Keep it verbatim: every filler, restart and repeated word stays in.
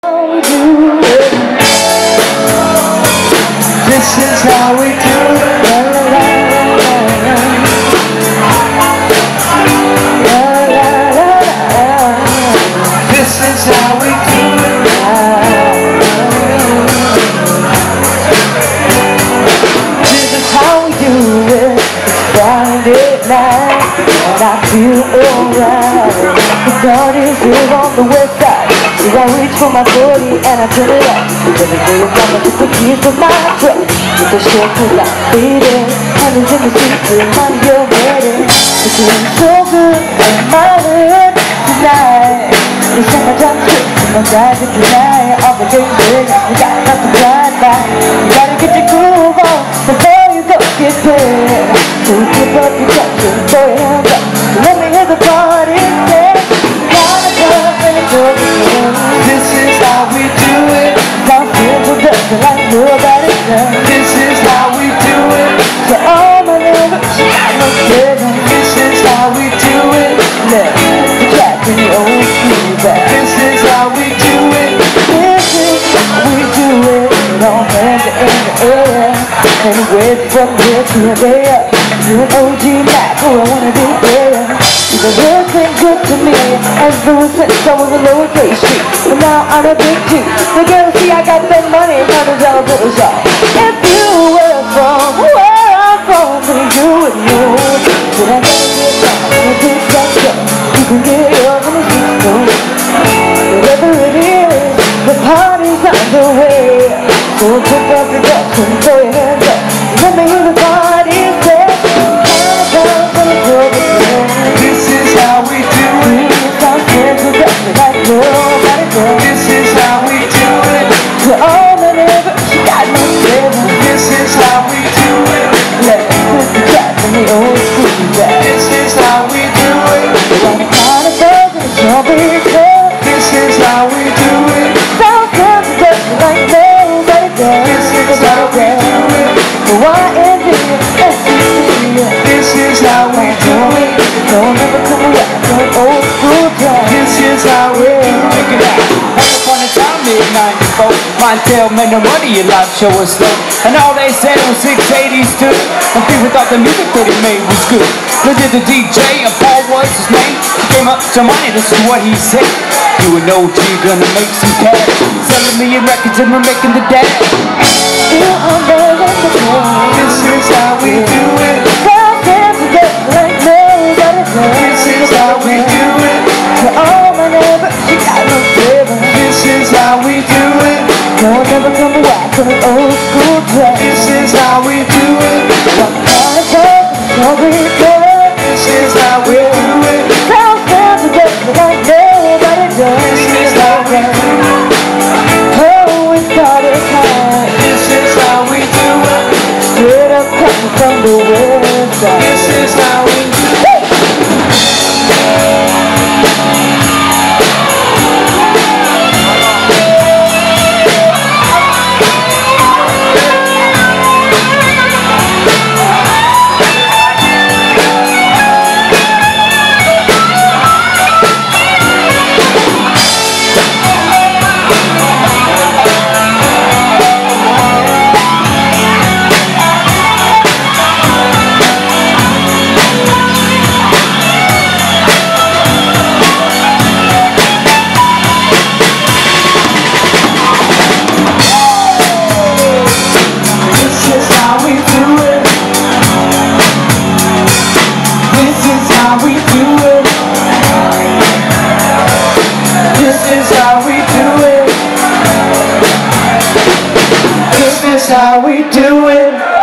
This is how we do it. La, la, la, la, la. La, la, la, la. This is how we do it. This is how we do it. It's Friday night and I feel alright. The sun is here on the west side, so I reach for my body and I turn it up. Then the day is on the fifty keys of my truck. With the shit without fading, and it's in the street till money you're ready. It's feeling so good in my head tonight. It's summertime trip, and I'm driving tonight. All the days big, we got nothing to ride by. You gotta get your groove on before you go get paid. So keep up your touch and throw your hands up. Let me hear the party say, gotta come and go again. This is how we do it. Now feel so dancing like nobody does. This is how we do it. So all my lovers, got no feeling. This is how we do it. Let the track in the old school back. This is how we do it. This is how we do it. All hands are in the air. And wait from here to there. You an O G Mac, who I wanna be there. The world's been good to me ever since I was a lowercase street. But now I'm a big G. The girls see I got that money, hundred dollar bills, y'all. If you were from where I'm from, then you would know that I gotta get down and get back up. You can get up in the streets, though. Whatever it is, the party's on the way. So pick up your guts and throw your hands up. Let me hear the party say, this is how we do it. This is how we do it. To all the neighbors, she got no feeling. This is how we do it. Let's put the track in the old school back. This is how we do it. Like a kind of bug in a strawberry club. This is how we do it. Sounds good to touch like nobody does. This is how we do it. The Y N D S C C. This is how we do it. Don't ever come around to an old school track. This is how we make it out. Once upon a time, mid ninety-four, Montel made no money, your live show was slow. And all they said was six eighties too. And people thought the music that he made was good. Look at the D J, and Paul was his name. He came up to money, this is what he said. You an O G, gonna make some cash. Sell a million records and we're making the dash. This is how we do it. This is how we do it. To all my neighbors, she got no feeling. This is how we do it. Don't ever come back to an old school track. This is how we do it. This is how we do it. Sounds good to get me like nobody does. This is how we do it. Oh, we started high. This is how we do it. Straight up coming from the west side. This is how we do it. How we do it.